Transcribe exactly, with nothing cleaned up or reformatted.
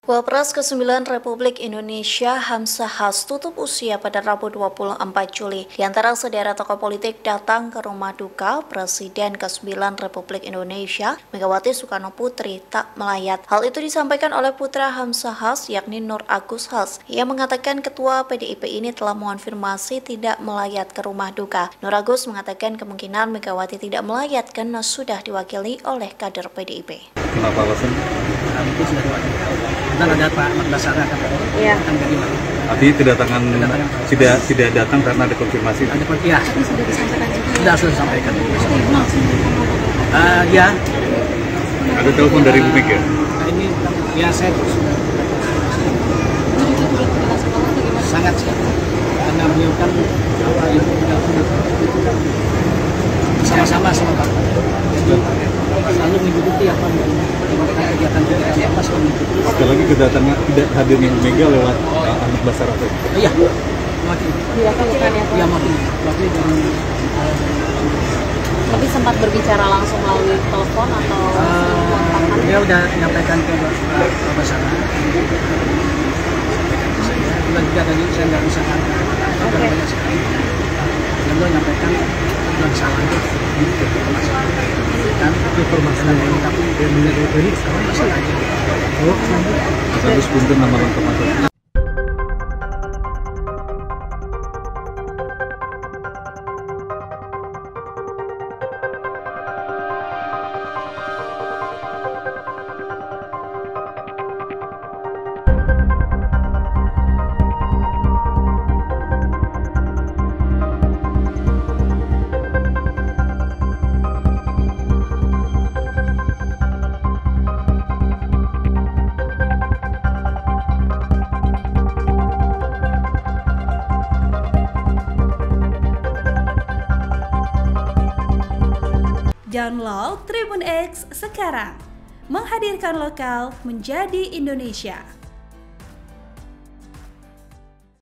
Wapres kesembilan Republik Indonesia Hamzah Has tutup usia pada Rabu dua puluh empat Juli. Di antara sederet tokoh politik datang ke rumah duka Presiden kesembilan Republik Indonesia, Megawati Soekarno Putri, tak melayat. Hal itu disampaikan oleh putra Hamzah Has, yakni Nur Agus Has. Ia mengatakan ketua P D I P ini telah mengonfirmasi tidak melayat ke rumah duka. Nur Agus mengatakan kemungkinan Megawati tidak melayat karena sudah diwakili oleh kader P D I P. Kenapa alasan? Itu sudah diwakili. Dan ada Pak Ahmad Basara kan? Iya. Artinya tidak datang, tidak tidak datang karena ada konfirmasi. Ada konfirmasi. Ya. Sudah disampaikan juga. Sudah sudah disampaikan. Uh, ya. Ada telepon dari Bu Mega. Nah, ini ya saya sudah sangat karena beliau kan apa ibu sama-sama sama Pak. Selalu mengikuti apa kegiatan-kegiatan apa selalu mengikuti. Sekali lagi kedatangan tidak hadirnya Bu Mega lewat uh, Ahmad Basara. Oh, iya, mewakili. Diwakilkan ya Pak? Iya, mewakili. Mewakili dari. Tapi sempat berbicara langsung melalui telepon atau? Uh, dia udah menyampaikan ke Pak Basara. Juga juga tadi saya nggak bisa kan. Oke. Banyak sekali. Dan dia menyampaikan bukan salah itu. Kan informasi yang tapi dia menyebut ini sekarang masih aja. Oh, Harus punten nama lengkap atau? Download Tribun X sekarang, menghadirkan lokal menjadi Indonesia.